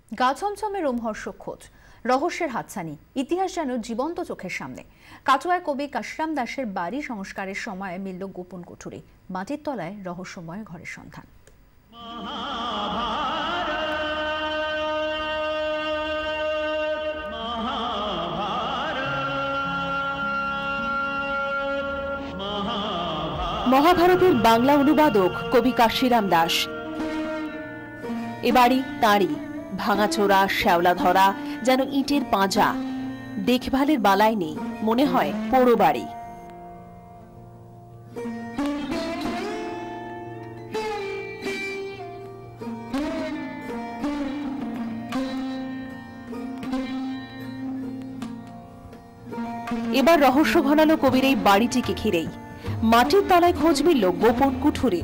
গা ছমছমে রোমহর্ষক খোঁজ, রহস্যের হাতছানি, ইতিহাস যেন জীবন্ত চোখের সামনে। কাটোয়ায় কবি কাশিরাম দাসের বাড়ি সংস্কারের সময় মিলল গোপন কুঠুরি, মাটির তলায় রহস্যময় ঘরের সন্ধান। মহাভারতের বাংলা অনুবাদক কবি কাশিরাম দাস। এ বাড়ি তাঁরই, ভাঙাচোরা, শ্যাওলা ধরা, যেন ইটের পাঁজা। দেখভালের বালাই নেই, মনে হয় পোড়ো বাড়ি। এবার রহস্য ঘনালো কবির এই বাড়িটিকে ঘিরেই। মাটির তলায় খোঁজ মিলল গোপন কুঠুরির।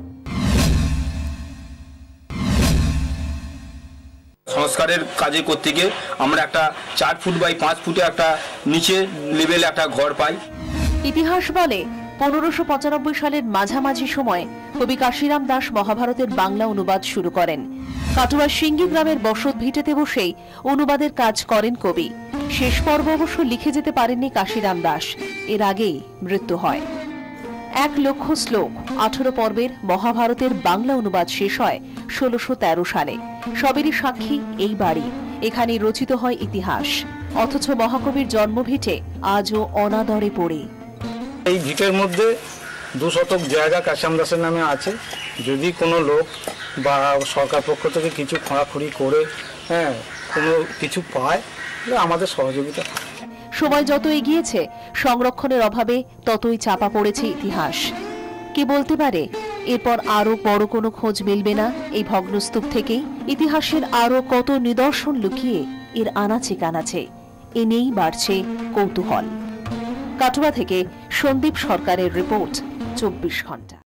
সংস্কারের কাজে করতে গিয়ে আমরা একটা 4 ফুট বাই 5 ফুটে একটা নিচে লেভেলে একটা ঘর পাই। ইতিহাস বলে 1595 সালের মাঝামাঝি সময় কবি কাশিরাম দাস মহাভারতের বাংলা অনুবাদ শুরু করেন। কাটোয়ার সিঙ্গি গ্রামের বসত ভিটেতে বসেই অনুবাদের কাজ করেন কবি। শেষ পর্ব অবশ্য লিখে যেতে পারেননি কাশিরাম দাস, এর আগেই মৃত্যু হয়। 1 লক্ষ শ্লোক 18 পর্বের মহাভারতের বাংলা অনুবাদ শেষ হয় 1613 সালে। সবেরই সাক্ষী এই বাড়ি, এখানে রচিত হয় ইতিহাস। অথচ মহাকবির জন্মভিটে আজও অনাদরে পড়ে। এই ভিটের মধ্যে 2 শতক জায়গা কাশিরাম দাসের নামে আছে। যদি কোনো লোক বা সরকার পক্ষ থেকে কিছু খোঁড়াখুড়ি করে কোনো কিছু পায়, আমাদের সহযোগিতা। সময় যত এগিয়েছে সংরক্ষণের অভাবে ততই চাপা পড়েছে ইতিহাস। কে বলতে পারে এরপর আরো বড় কোনো খোঁজ মিলবে না এই ভগ্নস্তূপ থেকেই? ইতিহাসের আরো কত নিদর্শন লুকিয়ে এর আনাচে কানাচে, এ নিয়েই বাড়ছে কৌতূহল। কাটোয়া থেকে সন্দীপ সরকারের রিপোর্ট, 24 ঘন্টা।